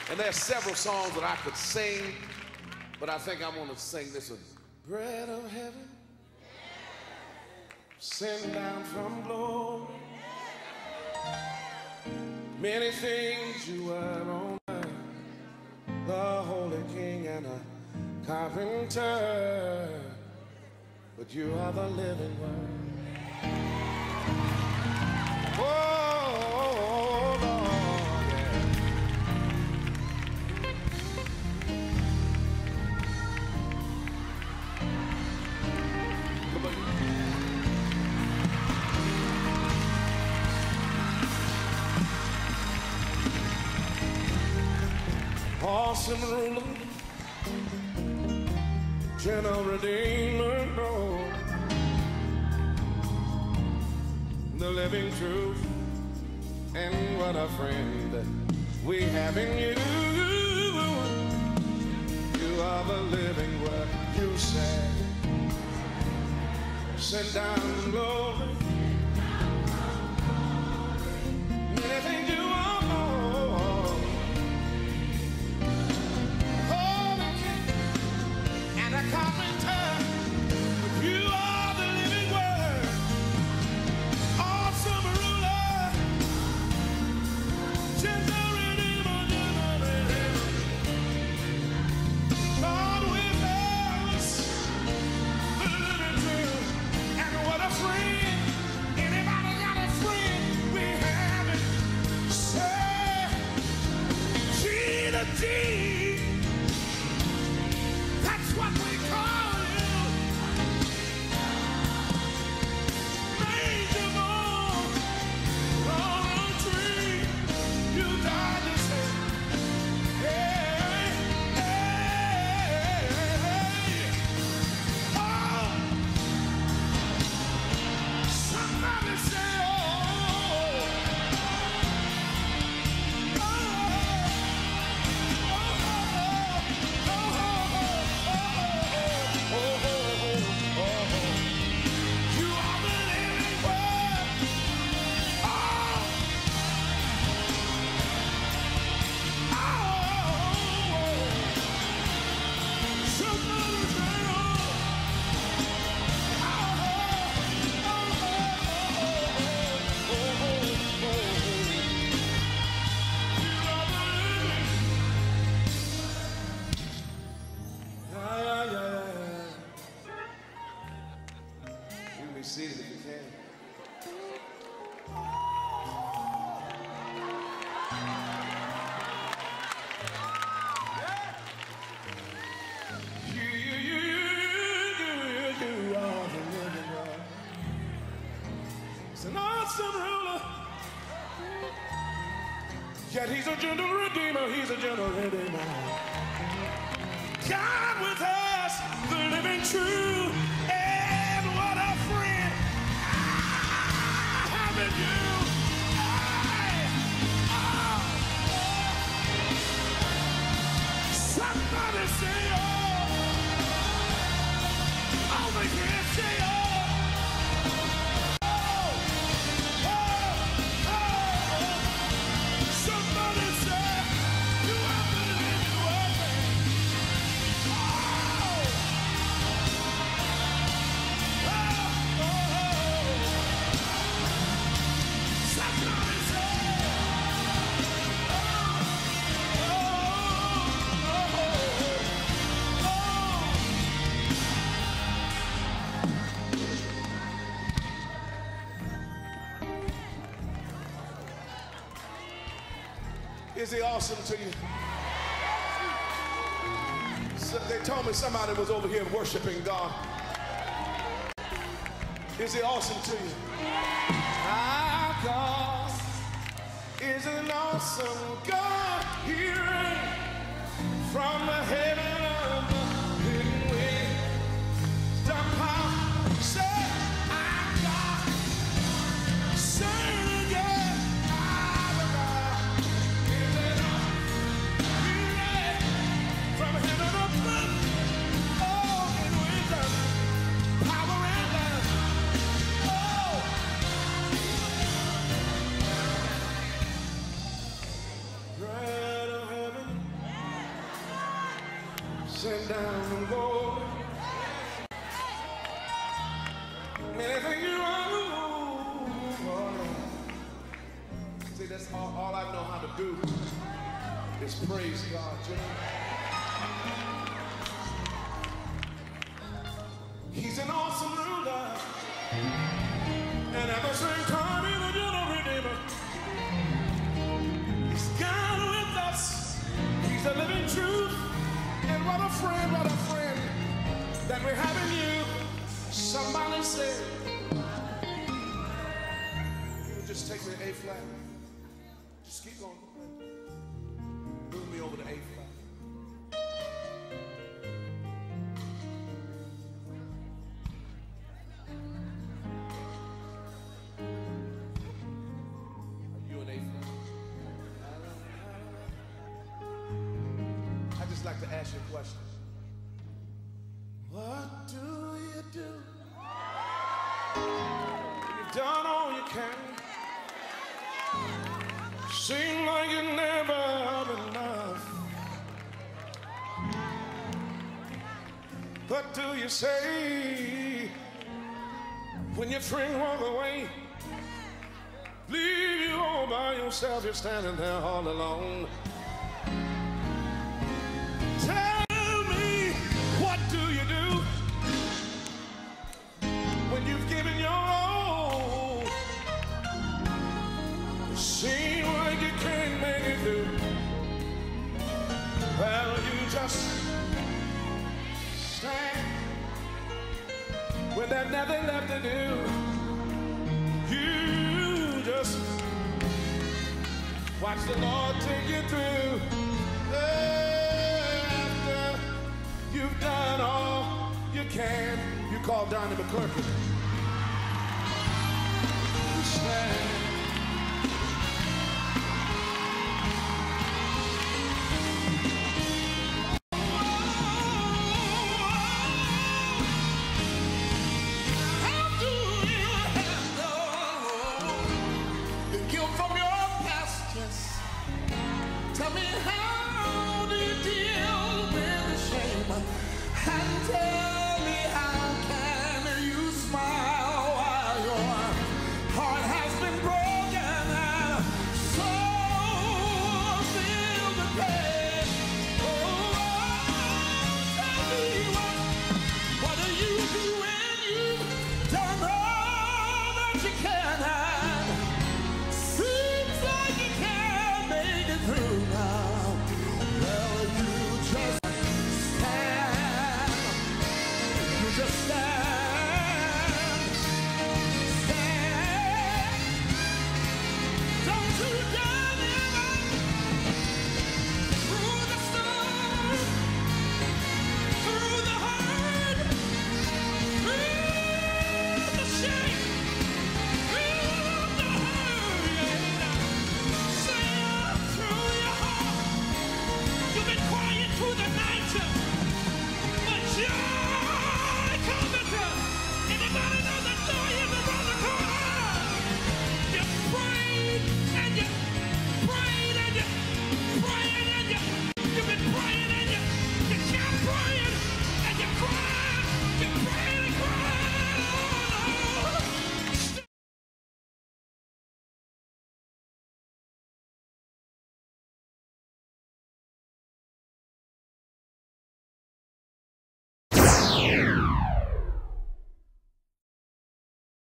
And there's several songs that I could sing, but I think I want to sing this one. Bread of heaven, sent down from glory. Many things you were on earth, the Holy King and a carpenter, but you are the living word. Oh, Lord, yeah. Come on. Awesome ruler, gentle redeemer, no, the living truth, and what a friend we have in you. You are the living word. You said, send down glory. Anything you want more. Holy King and a carpenter, you are the living word. Awesome ruler, gentle redeemer, gentle redeemer. God with us, the living truth, and what a friend. Anybody got a friend? We have it. Say, G. That's what we call you. Major Moore, on a tree, you died to say, hey, hey, hey. Oh, somebody say, oh, oh, you are the living word. Oh, somebody say, oh, you can be seated if you can. You are the living God. He's an awesome ruler. Yet he's a gentle redeemer. He's a gentle redeemer. God with us, the living true, and what a friend I have in you. Somebody say, oh, over here say, oh, oh, oh, oh. Somebody say, you are the living word. Is he awesome to you? So they told me somebody was over here worshiping God. Is he awesome to you? Our God is an awesome God. He reigns from the heaven of the hidden way. The power, say, our God, say it again. Our God is an awesome. He reigns from heaven above. Oh, in wisdom, power and love. Oh. sent down from glory. Anything you want to move. See, that's all I know how to do is praise God, you know. He's an awesome ruler, and at the same time, he's a gentle redeemer. He's God with us. He's the living truth, and what a friend that we have in you. Somebody said, you just take me to A flat. Just keep going. Move me over to A flat. Are you an A flat? I'd just like to ask you a question. What do you do? You've done all you can. Seem like you never have enough. What do you say when your friend walk away? Leave you all by yourself, you're standing there all alone. Tell me, what do you do when you've given your all? It seems like you can't make it through. Well, you just stand when there's nothing left to do. You just watch the Lord take you through. After you've done all you can, you call Donnie McClurkin. You stand. Tell me, how do you deal with the shame and tell